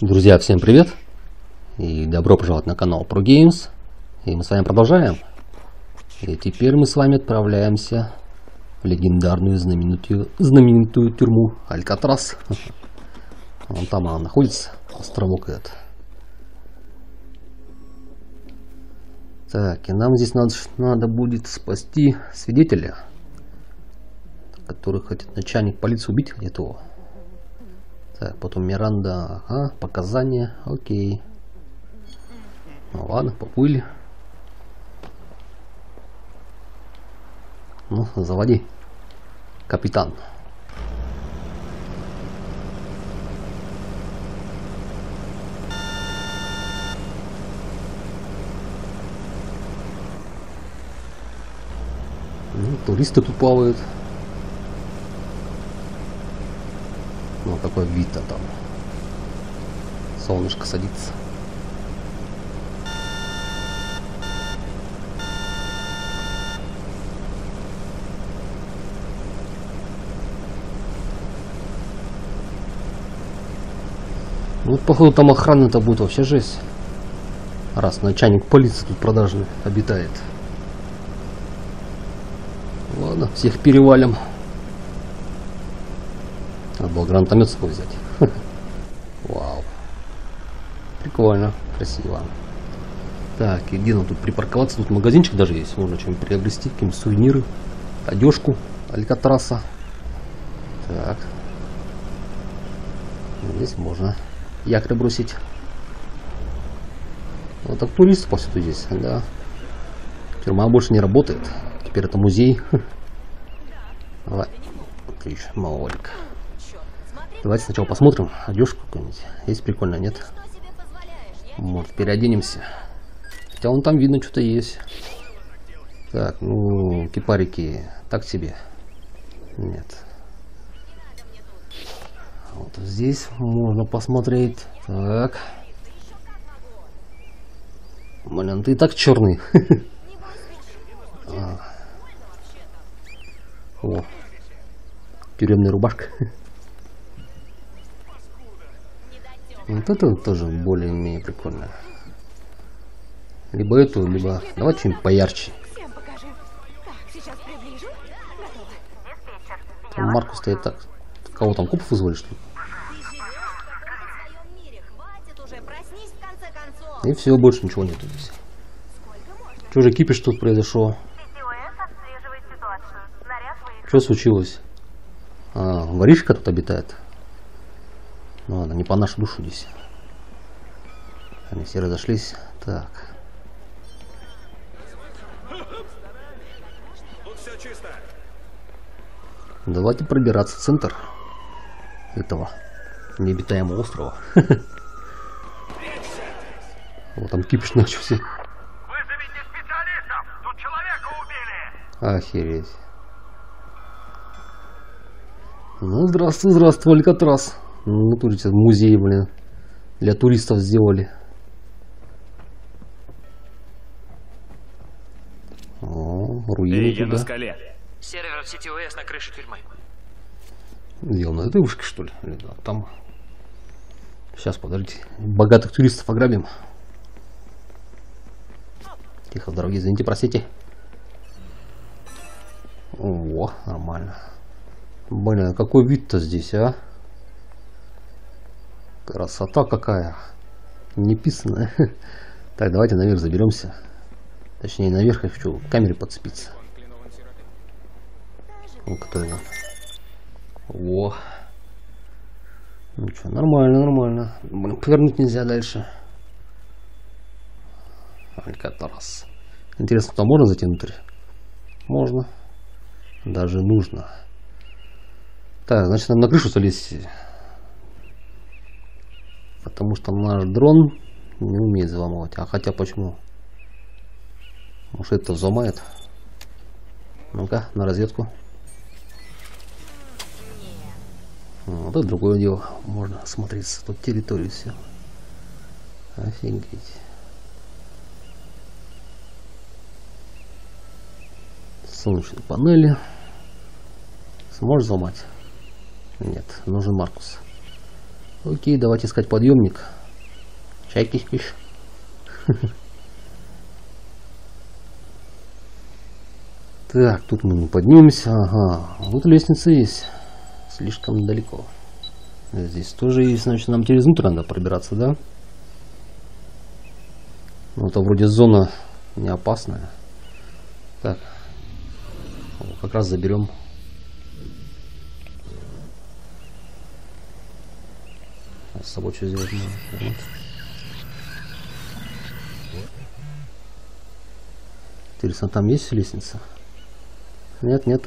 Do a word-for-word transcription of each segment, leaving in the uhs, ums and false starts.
Друзья, всем привет и добро пожаловать на канал ProGames. И мы с вами продолжаем. И теперь мы с вами отправляемся в легендарную знаменитую, знаменитую тюрьму Алькатрас. Вон там она находится, островок этот. Так, и нам здесь надо, надо будет спасти свидетеля, который хотит начальник полиции убить этого. Так, потом Миранда, ага, показания, окей. Ну ладно, поплыли. Ну, заводи, капитан. Ну, туристы тут плавают. Ну, какой вид-то там. Солнышко садится. Ну, походу, там охрана-то будет вообще жесть. Раз начальник полиции тут продажный обитает. Ладно, всех перевалим. Надо было гранатомет с собой взять. Вау. Прикольно, красиво. Так, и где нам тут припарковаться? Тут магазинчик даже есть. Можно что-нибудь приобрести, какие-нибудь сувениры, одежку Алькатраса. Так. Здесь можно якорь бросить. Вот так туристов повсюду здесь, да. Тюрьма больше не работает. Теперь это музей. Давай. Отлично, молодик. Давайте сначала посмотрим одежку какую-нибудь. Есть прикольно, нет? Вот, переоденемся. Хотя вон там видно, что-то есть. Так, ну, кипарики так себе. Нет. Вот здесь можно посмотреть. Так. Блин, ты и так черный. О, тюремная рубашка. Вот это тоже более-менее прикольно. Либо эту, либо... Давайте что-нибудь поярче. Там Маркус стоит так. Кого там, копов вызвали, что ли? И все, больше ничего нету здесь. Что же кипиш тут произошло? Что случилось? А, воришка тут обитает. Ну ладно, не по нашу душу здесь. Они все разошлись. Так. Давайте пробираться в центр этого необитаемого острова. Вот там кипиш начался. Вызовите специалистов! Тут человека убили! Охереть. Ну, здравствуй, здравствуй, Алькатрас. Ну, тут сейчас музей, блин, для туристов сделали. О, руины. Эй, я туда. на скале. Сервер в сети ОС на крыше тюрьмы. Где он, на этой вышке, что ли? Или да, там. Сейчас, подождите. Богатых туристов ограбим. Тихо, дорогие, извините, простите. О, нормально. Блин, какой вид-то здесь, а? Красота какая. Неписанная. Так, давайте наверх заберемся. Точнее, наверх я хочу к камере подцепиться. Ну, который нам. О. Ну что, нормально, нормально. Блин, повернуть нельзя дальше. Алькатрас. Интересно, там можно зайти внутрь? Можно. Даже нужно. Так, значит, нам на крышу залезть. Потому что наш дрон не умеет взломывать. А хотя почему? Может, это взломает? Ну-ка, на разведку. Вот это другое дело. Можно осмотреться. Тут территорию все. Офигеть. Солнечные панели. Сможешь взломать? Нет, нужен Маркус. Окей, давайте искать подъемник. Чайки-киш. Так, тут мы не поднимемся. Ага, вот лестница есть. Слишком далеко. Здесь тоже есть, значит, нам через внутрь надо пробираться, да? Ну, это вроде зона не опасная. Так, как раз заберем. С собой что сделать можно? Интересно, там есть лестница? Нет, нету.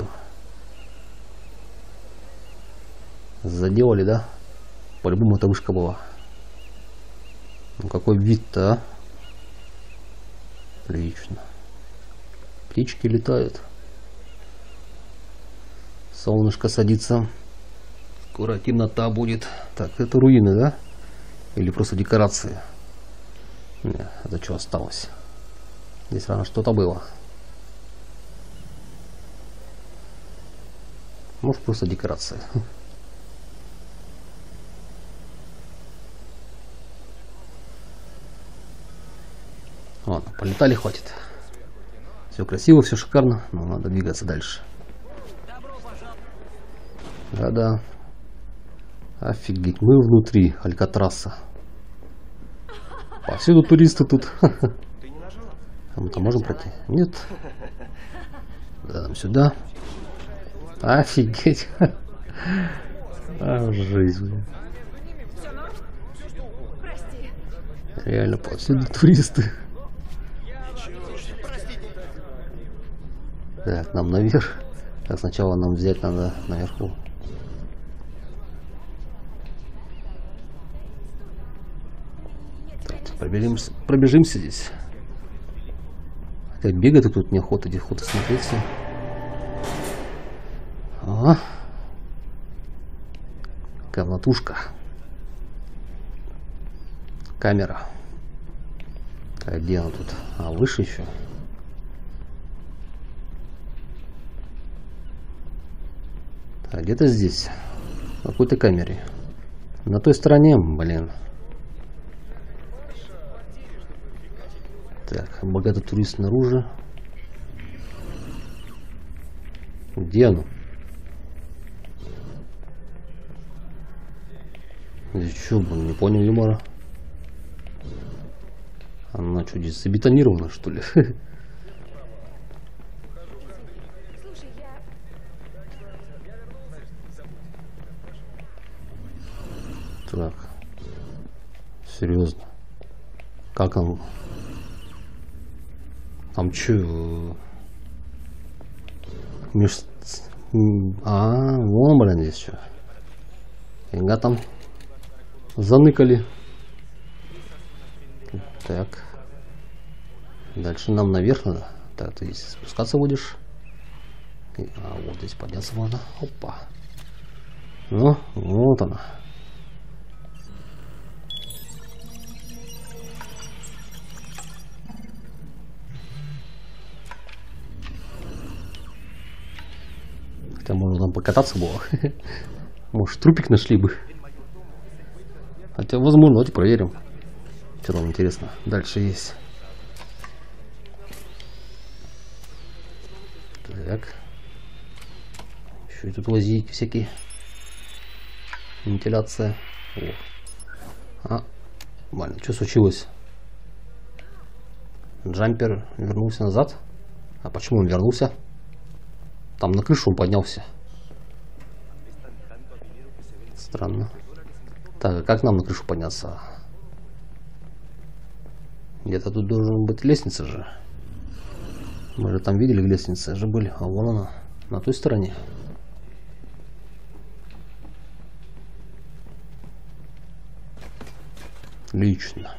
Заделали, да? По-любому это вышка была. Ну какой вид-то, а? Отлично. Птички летают. Солнышко садится. Скоро темнота будет. Так, это руины, да? Или просто декорации? Нет, это что осталось? Здесь рано что-то было. Может, просто декорация. Ладно, полетали, хватит. Все красиво, все шикарно, но надо двигаться дальше. Да-да. Офигеть, мы внутри Алькатраса. Повсюду туристы тут. А мы-то можем пройти? Нет. Да, нам сюда. Офигеть. А, жизнь, блин. Реально, повсюду туристы. Так, нам наверх. Так, сначала нам взять надо наверху. Так, пробежимся, пробежимся здесь. Хотя бегать тут неохота, охота смотреться. Ага. Комнатушка. Камера. Так, где она тут? А, выше еще. Так, где-то здесь. В какой-то камере. На той стороне, блин. Так, богатый турист снаружи. Где оно? Здесь что, блин, не понял юмора. Она что, здесь забетонирована, что ли? Так. Серьезно. Как он? Там че? Меж... А, вон, блин, здесь что. Фига там заныкали. Так. Дальше нам наверх надо. Так, ты здесь спускаться будешь. И, а вот здесь подняться можно. Опа. Ну, вот она. Хотя можно там покататься было. Может, трупик нашли бы. Хотя, возможно, давайте проверим. Что там интересно. Дальше есть. Так. Еще и тут лазейки всякие. Вентиляция. О. А, блин, что случилось? Джампер вернулся назад. А почему он вернулся? Там на крышу он поднялся. Странно. Так, а как нам на крышу подняться? Где-то тут должен быть лестница же. Мы же там видели лестницы же были. А вон она. На той стороне. Лично.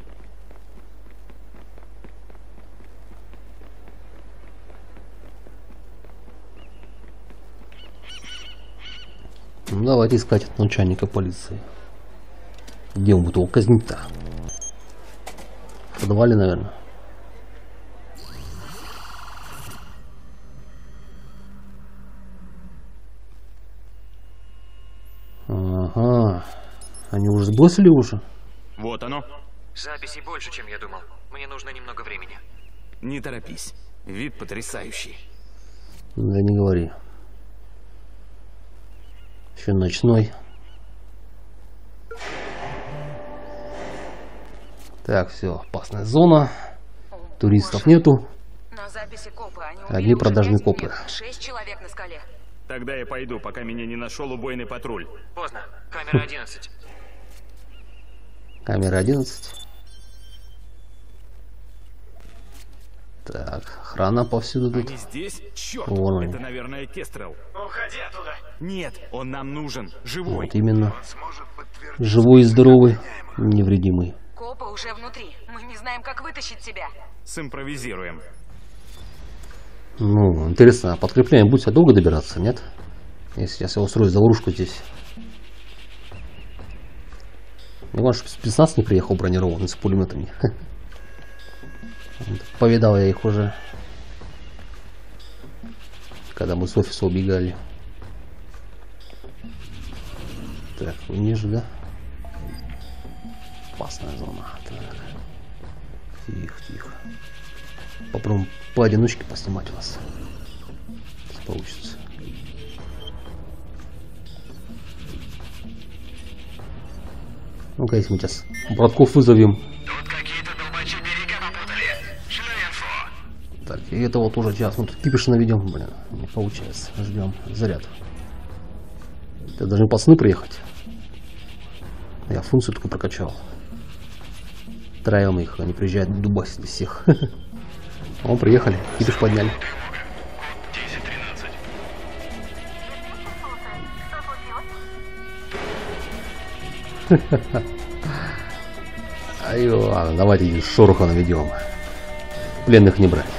Ну, давайте искать начальника полиции. Где он будет его казнить-то? В подвале, наверное. Ага. Они уже сбросили уже? Вот оно. Записей больше, чем я думал. Мне нужно немного времени. Не торопись. Вид потрясающий. Да не говори. Еще ночной. Так, все, опасная зона. Туристов нету. На записи копы. Они убили Одни уже продажные пять копы. мертвых, Шесть человек на скале. Тогда я пойду, пока меня не нашел убойный патруль. Поздно. Камера одиннадцать. Камера одиннадцать. Так, охрана повсюду тут. Они здесь? Черт! Вон они. Это, наверное, Кестрел. Уходи оттуда! Нет, он нам нужен. Живой. Вот именно. Живой и здоровый, невредимый. Копы уже внутри. Мы не знаем, как вытащить тебя. Симпровизируем. Ну, интересно, а подкрепление будет долго добираться, нет? Если сейчас я устрою заварушку здесь. Не важно, чтобы спецназ не приехал бронированный с пулеметами. Повидал я их уже, когда мы с офиса убегали. Так, вы ниже, да? Опасная зона. Так. Тихо, тихо. Попробуем поодиночке поснимать вас. Если получится. Ну-ка, если мы сейчас братков вызовем. Тут какие-то долбачи берега попутали. Шлю инфо. Так, и это вот уже час. Мы тут кипиш наведем. Блин, не получается. Ждем заряд. Это должны пацаны приехать. Я функцию такую прокачал. Троем их, они приезжают дубасить всех. О, приехали, кипиш подняли. десять тринадцать. Ай, ладно, давайте шороха наведем. Пленных не брать.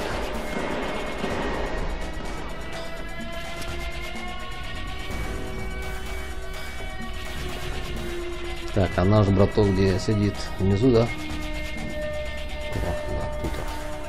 Так, а наш браток где сидит? Внизу, да? О, да, тут.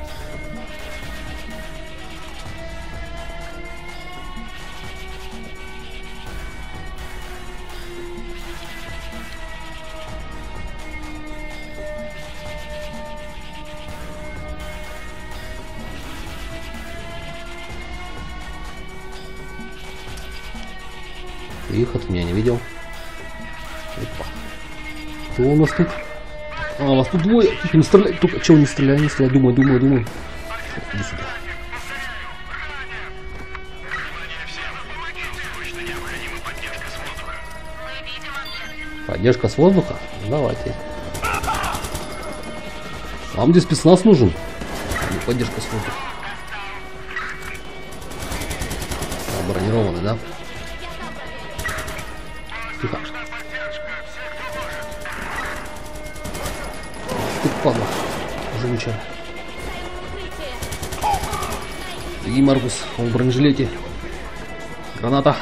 Их от меня не видел. Опа. Кто у нас тут? А, у вас тут двое. Тихо, не стреляй. Только чего не стреляй, не стреляй. Думаю, думаю, думаю. Иди сюда. Поддержка с воздуха? Давайте. Вам здесь спецназ нужен? Не поддержка с воздуха. А, бронированный, да? Тихо. Ты падла. Уже ничего. Беги, Маркус. Он в бронежилете. Граната.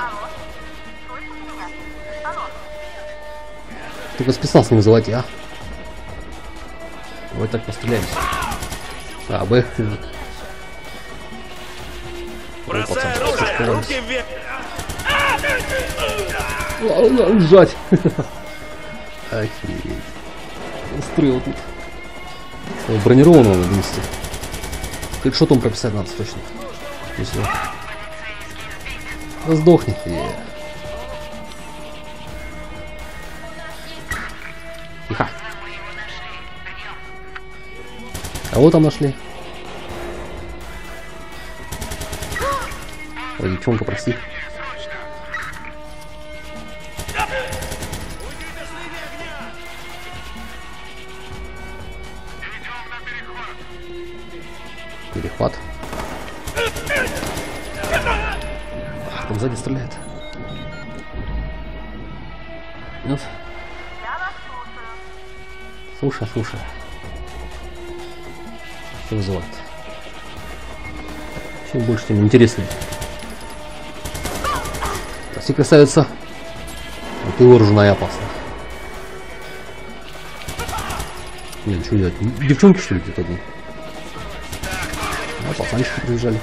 Только спецназ не вызывайте, а? Давай так постреляемся. А, Б. Бросай оружие! Руки вверх! Ужать. Охереть. Устроил тут. Бронированного надо нести. Как что там прописать надо точно? Если... Да сдохни ты. Тихо. Кого там нашли? Ой, девчонка, прости. Перехват. А, там сзади стреляет. Нет? Слушай, слушай. Что вызывает? Чем больше, тем интереснее. Прости, красавица. Но ты вооружена и опасна. Не, что делать? Девчонки, что ли, где-то одни? А, пацанчики приезжали.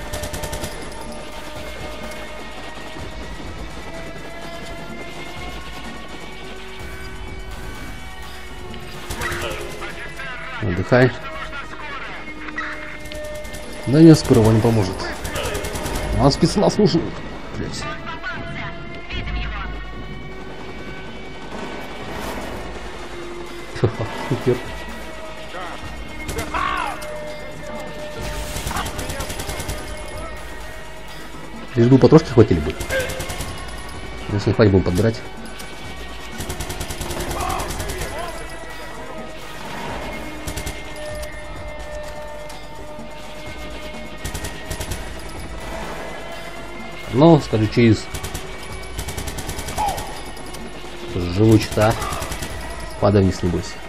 Отдыхай. Да нет, скорого не поможет. Нам спецназ нужен. Блять. Супер. Лишь бы потрошки хватили бы. Если не хватит, будем подбирать. Ну, скажи, через живучка. Падай вниз, не бойся.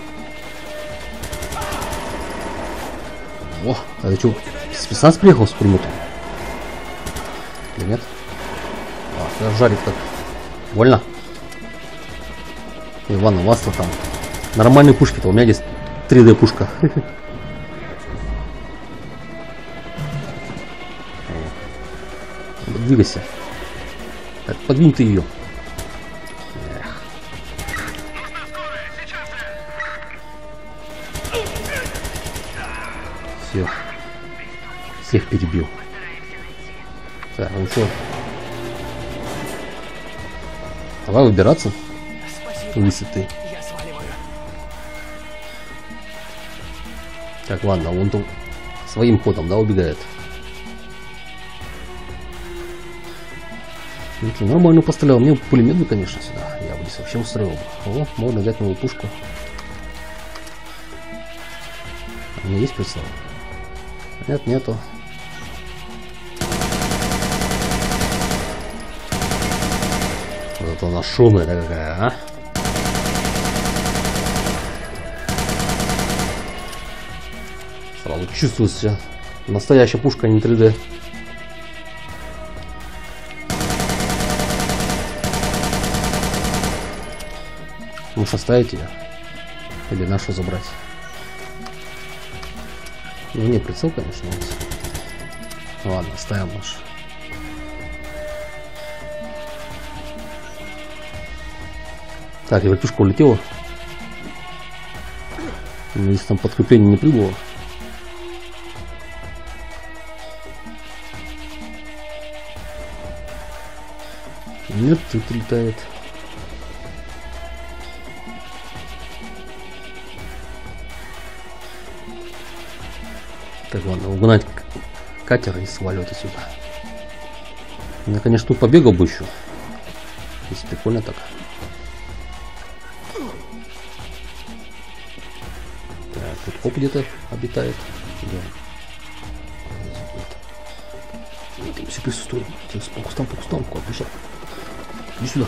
О, а ты что, спецназ приехал с пулеметом? Или нет? А, жарит как. Больно? Иван, у вас-то там нормальные пушки-то, у меня здесь три дэ пушка. Двигайся. Так, подвинь ты ее. Эх. Все. Всех перебил. Так, ну что? Давай выбираться. Высоты. Так, ладно, он там своим ходом, да, убегает. Ну, что, нормально пострелял. Мне пулемет бы, конечно, сюда. Я бы здесь вообще устроил. О, можно взять новую пушку. У меня есть прицел? Нет, нету. Вот это она шумная такая, а? Сразу чувствуется настоящая пушка, а не три дэ. Можешь оставить ее? Или нашу забрать? Ну, не прицел, конечно. Вот. Ладно, оставим наш. Так, и вертушка улетела. Если там подкрепление не прибыло. Нет, тут летает. Так, ладно, угнать катер и сваливать отсюда. Я, конечно, тут побегал бы еще. Здесь прикольно так. Так, тут коп где-то обитает. Да. Вот, все присутствует. По кустам, по кустам, кот, бежал. Иди сюда.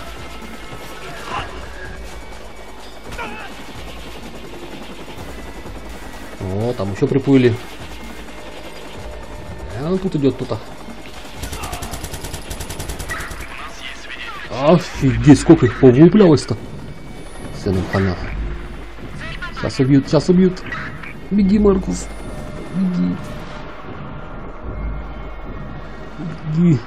О, там еще приплыли. А тут идет кто-то. Офигеть, сколько их повыплялось-то. Все нам хана. Сейчас убьют, сейчас убьют. Беги, Маркус. Беги. Беги.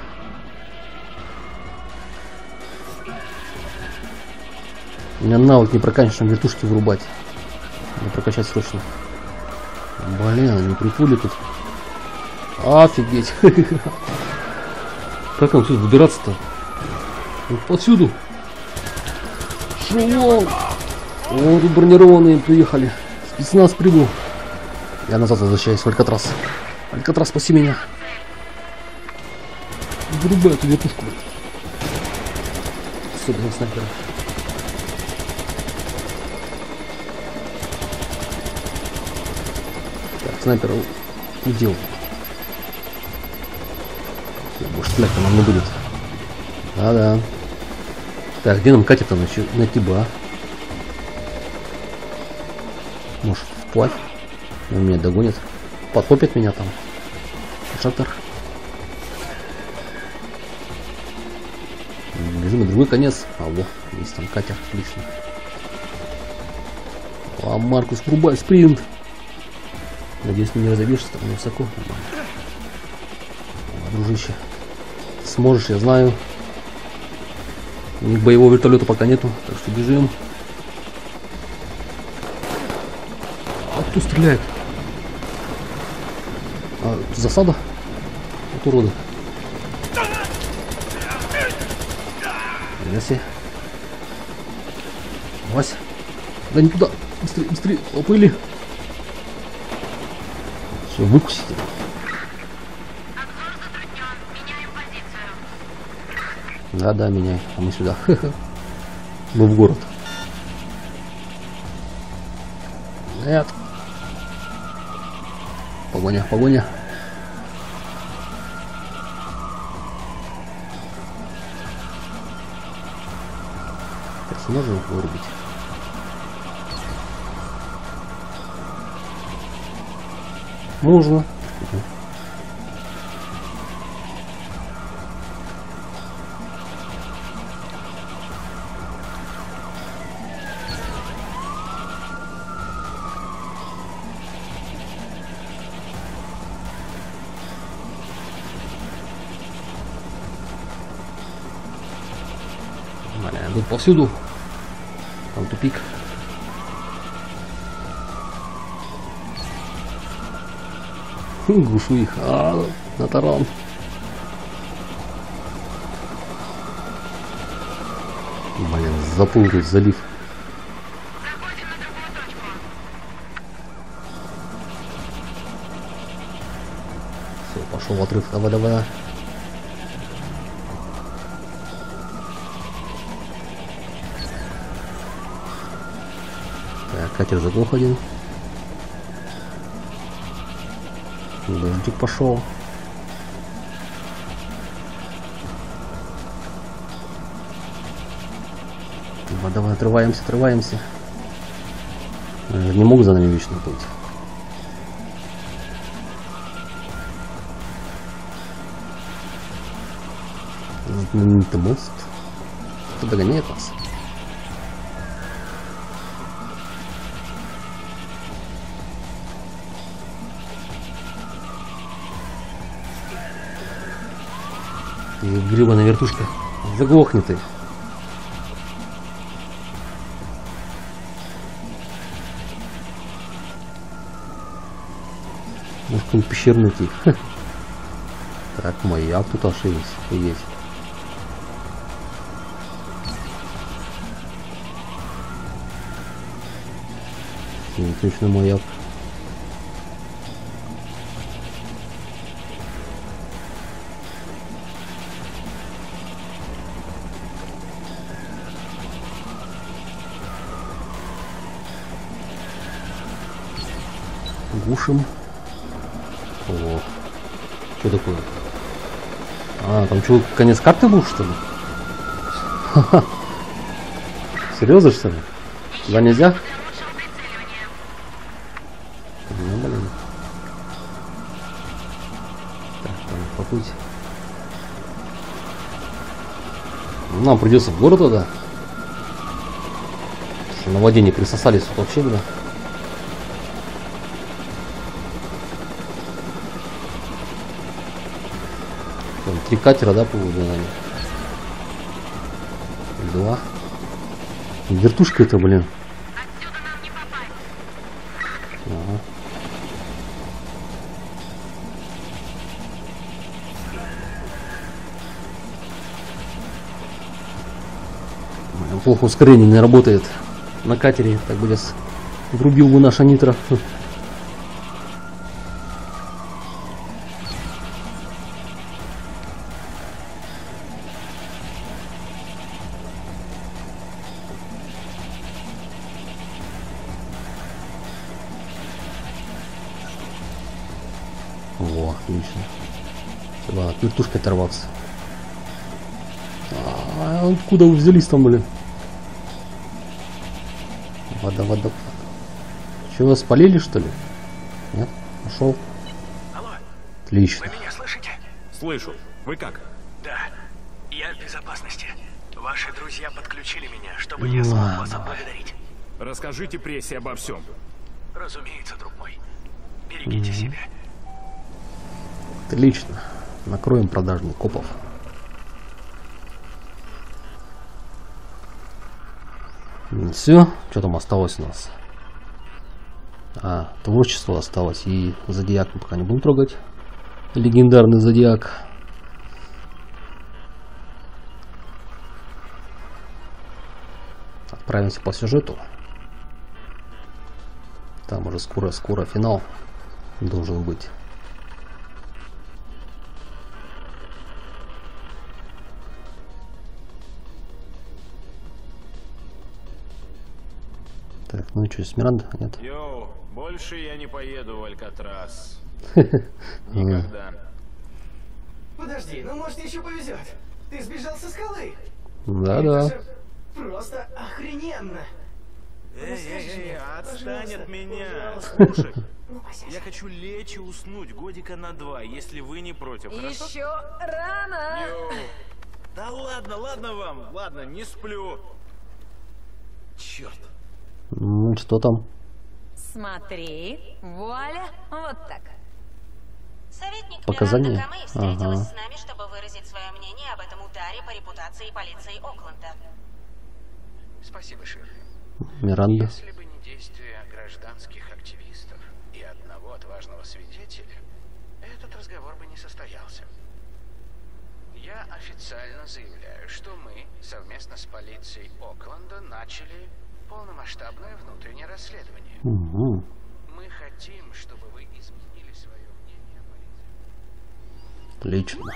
У меня навык не прокачан, вертушки вырубать. Надо прокачать срочно. Блин, они приплыли тут. Офигеть. Как нам отсюда выбираться-то? Вот повсюду. Шелом. О, тут бронированные приехали. Спецназ прибыл. Я назад возвращаюсь в Алькатрас. Алькатрас, спаси меня. Вырубай эту вертушку. Особенно снайпера. Так, снайпера удел. Больше стрелять нам не будет. Да-да. Так, где нам катер-то найти бы, а? Может, вплавь? Он меня догонит. Потопит меня там. Шаттер. Бежим на другой конец. А вот, есть там катер. Отлично. А, Маркус, врубай спринт. Надеюсь, не разобьешься там высоко. А, дружище. Сможешь, я знаю. У них боевого вертолета пока нету, так что бежим. Кто стреляет? А, засада? Вот уроды. Яси. Вася. Да не туда. Быстрее, быстрее. Оплыли. Все, выкусите. Да, да, меняй. А мы сюда. Мы в город. Нет. Погоня, погоня. Персонажа вырубить. Можно. Тут повсюду. Там тупик. Глушу их. А, на таран. Блин, заплыл тут залив. Заходим на другую точку. Все, пошел в отрыв. Давай, давай. Так, катер заглох один. Дождик пошел. Давай, давай, отрываемся, отрываемся. Я не могу за нами вечно плыть. Знаменитый мост. Кто догоняет нас? И гребаная вертушка. Заглохни ты. Может, какой-нибудь пещерный найти. Так, маяк тут аж есть. есть. И точно маяк. Гушим. О, что такое? А, там что, конец карты был, что ли? Ха-ха. Серьезно, что ли? Туда нельзя? Ну, блин. Так, там по пути. Нам придется в город тогда. Что на воде не присосались тут вообще, да? Три катера, да, плывут за нами? Два. Вертушка это, блин. Отсюда нам не попасть. Ага. Блин, плохо ускорение не работает на катере. Так бы сейчас врубил бы наша нитро. Во, отлично. Треба от вертушки оторваться. А откуда вы взялись там, блин? Вода, вода. Чего, спалили, что ли? Нет? Пошел. Алло, Отлично. вы меня слышите? Слышу. Вы как? Да, я в безопасности. Ваши друзья подключили меня, чтобы я смог Ладно, вас давай. отблагодарить. Расскажите прессе обо всем. Разумеется, друг мой. Берегите себя. Отлично. Накроем продажных копов. Все, что там осталось у нас? А, творчество осталось. И Зодиак мы пока не будем трогать. Легендарный Зодиак. Отправимся по сюжету. Там уже скоро-скоро финал должен быть. Так, ну и что, с Миранда? Нет. Йоу, больше я не поеду в Алькатрас. Никогда. Никогда. Подожди, ну может еще повезет. Ты сбежал со скалы. Да-да. Это же просто охрененно. Эй, эй, эй, отстань Пожалуйста, от меня. пожалуйста. Слушай, Ну, посядь. я хочу лечь и уснуть годика на два, если вы не против, хорошо? Еще рано. Йоу. Да ладно, ладно вам, ладно, не сплю. Черт. Ну, что там? Смотри, вуаля, вот так. Советник Показания? Миранда Камей встретилась Ага. с нами, чтобы выразить свое мнение об этом ударе по репутации полиции Окленда. Спасибо, Ширли. Миранда. Если бы не действия гражданских активистов и одного отважного свидетеля, этот разговор бы не состоялся. Я официально заявляю, что мы совместно с полицией Окленда начали полномасштабное внутреннее расследование. Угу. Мы хотим, чтобы вы изменили свое мнение о полиции. Отлично.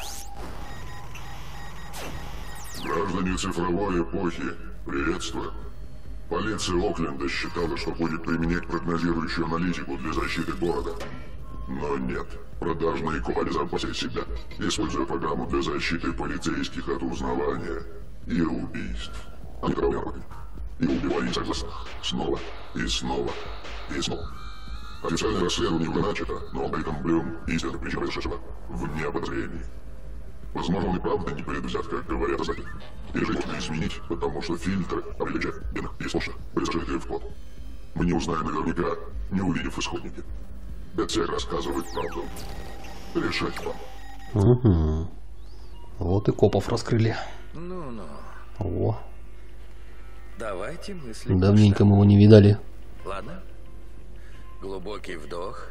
Граждане цифровой эпохи, приветствую. Полиция Окленда считала, что будет применять прогнозирующую аналитику для защиты города. Но нет. Продажные коли запасят себя, используя программу для защиты полицейских от узнавания и убийств. Они травмировали. И убивали несогласных. Снова и снова и снова. Официальное расследование уже начато, но Бейтон Блюм истинно причин произошедшего вне подозрений. Возможно, он и правда не предвзят, как говорят издатели. Или же можно изменить, потому что фильтры определяют генах и слушных были зашиты в код. Мы не узнаем наверняка, не увидев исходники. Бетсек рассказывает правду. Решать вам. Угу. Вот и копов раскрыли. Ну-ну, О, давайте мыслить. давненько мы его не видали. Ладно? Глубокий вдох.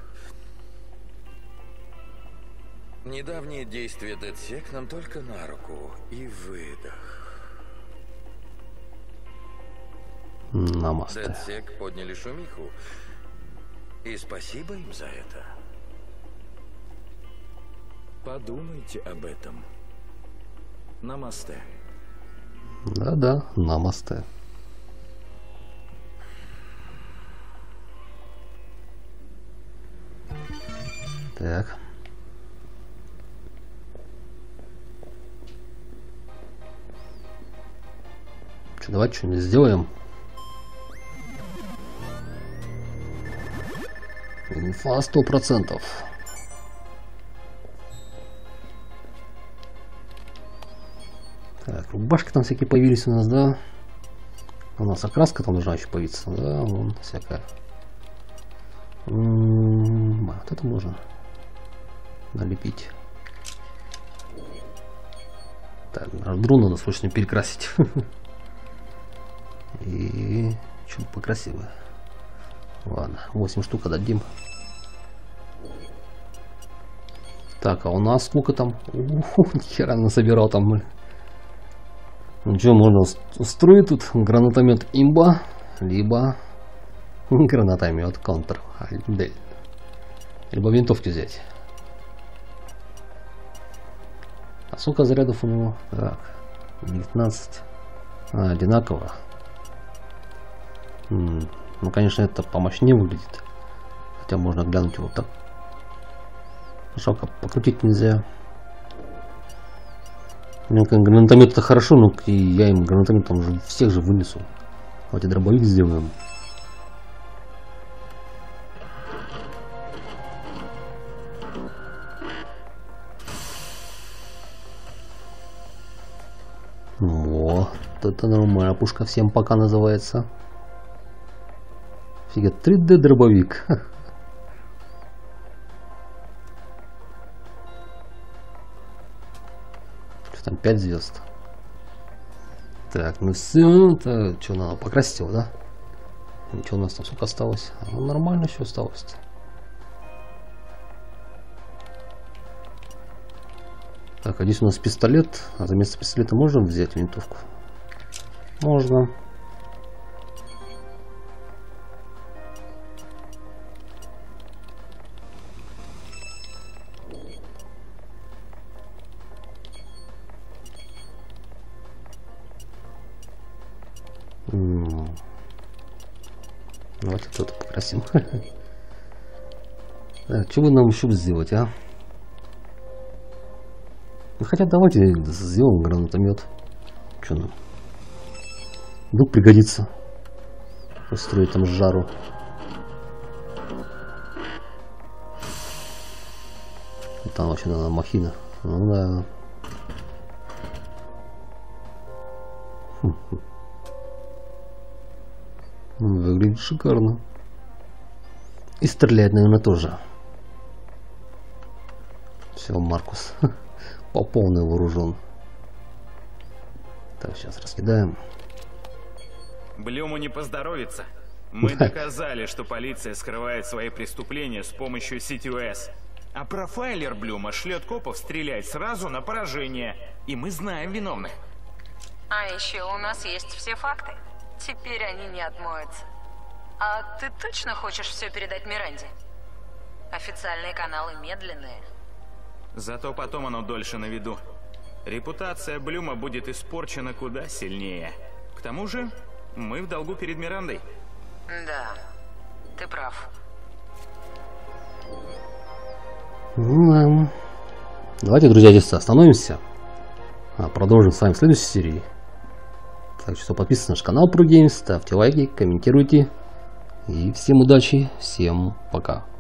Недавние действия Дедсек нам только на руку. И выдох. Намасте. Дедсек подняли шумиху. И спасибо им за это. Подумайте об этом. Намасте. Да-да, намасте. Так. Что, давайте что-нибудь сделаем. Инфа сто процентов. Так, рубашки там всякие появились у нас, да? У нас окраска там должна еще появиться, да? Вон всякая. М-м-м, вот это можно налепить. Так, дрон надо срочно перекрасить. И что-то покрасивое. Ладно, восемь штук отдадим. Так, а у нас сколько там? Ух, нихера насобирал там. Ну что, можно устроить тут гранатомет имба, либо гранатомет контр. Либо винтовки взять. А сколько зарядов у него? Так, девятнадцать. А, одинаково. М -м, ну, конечно, это помощнее выглядит. Хотя можно глянуть вот так. Жалко, покрутить нельзя. Ну, гранатомет это хорошо, но и я им гранатометом уже всех же вынесу. Давайте дробовик сделаем. Вот это нормально. Пушка всем пока называется. Фига, три дэ дробовик. Что там, пять звезд. Так, ну все. Что, надо покрасить его, да? Ничего, у нас там сколько осталось? Ну, нормально все осталось-то. Так, а здесь у нас пистолет. А за место пистолета можно взять винтовку? Можно. Давайте кто-то покрасим. Так, что бы нам еще сделать, а? Ну, хотя давайте сделаем гранатомет. Что нам? Вдруг пригодится. Устроить там жару. Там вообще надо махина. Ну да. Выглядит шикарно. И стреляет, наверное, тоже. Все, Маркус по полной вооружен. Так, сейчас раскидаем. Блюму не поздоровится. Мы доказали, что полиция скрывает свои преступления с помощью си ти эс. А профайлер Блюма шлет копов стрелять сразу на поражение. И мы знаем виновных. А еще у нас есть все факты. Теперь они не отмоются. А ты точно хочешь все передать Миранде? Официальные каналы медленные. Зато потом оно дольше на виду. Репутация Блюма будет испорчена куда сильнее. К тому же, мы в долгу перед Мирандой. Да, ты прав. Ну, давайте, друзья, здесь остановимся. А, продолжим с вами в следующей серии. Так что подписывайтесь на наш канал ProGames, ставьте лайки, комментируйте. И всем удачи, всем пока.